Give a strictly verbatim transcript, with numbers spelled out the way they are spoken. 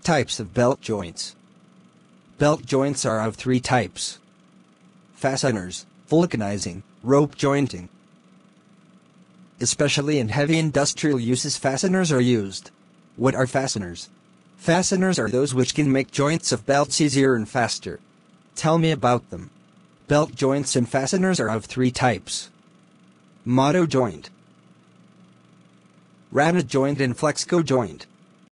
Types of belt joints. Belt joints are of three types: fasteners, vulcanizing, rope jointing. Especially in heavy industrial uses, fasteners are used. What are fasteners? Fasteners are those which can make joints of belts easier and faster. Tell me about them. Belt joints and fasteners are of three types: Motto joint, Rana joint and Flexco joint.